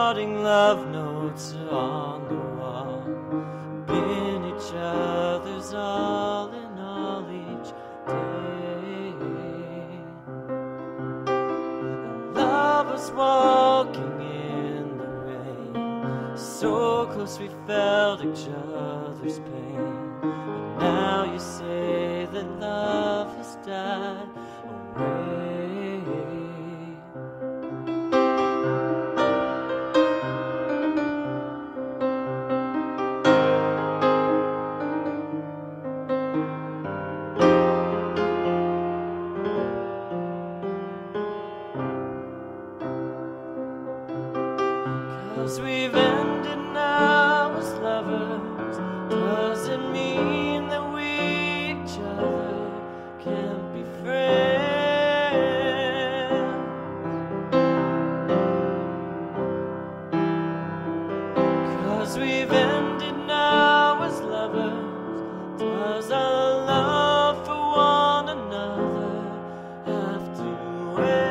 parting love notes on the wall, been each other's all in all each day. Lovers walking in the rain, so close we felt each other's pain. But now you say that love has died away. 'Cause we've ended now as lovers, doesn't mean that we each other can't be friends. 'Cause we've ended now as lovers, does our love for one another have to end?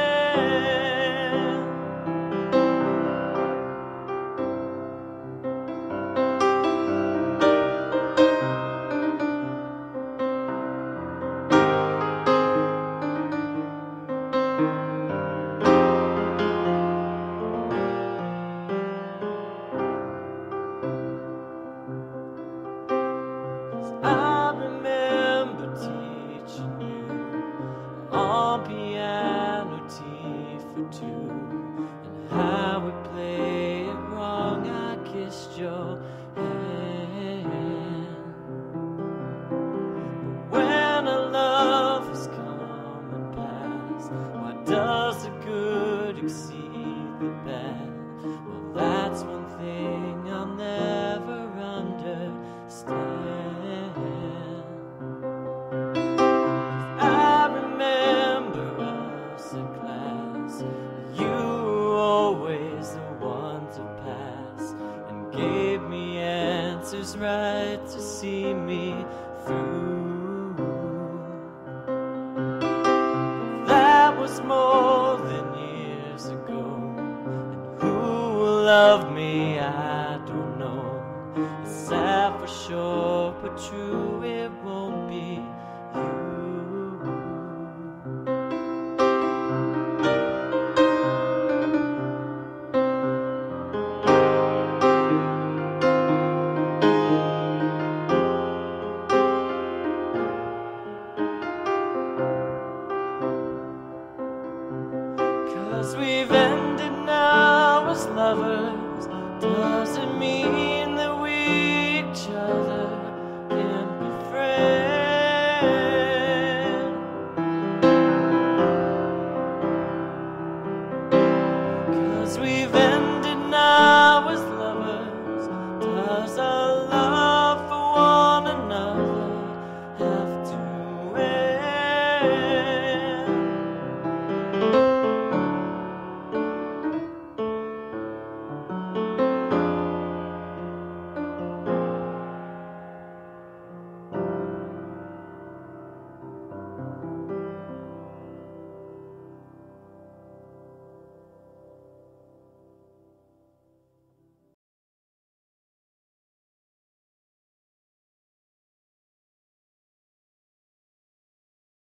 'Cause I remember teaching you on piano T for two, and how we play it wrong. I kissed your hand. But when a love has come and passed, why does the good exceed the bad? Well, that's one thing I'll never understand. 'Cause I remember us in class, you were always the one to pass, and gave me answers right to see me through. But that was more than years ago, and who will love me, I don't know. It's sad for sure, but true, it won't be you. 'Cause we've ended now as lovers, doesn't mean that we each other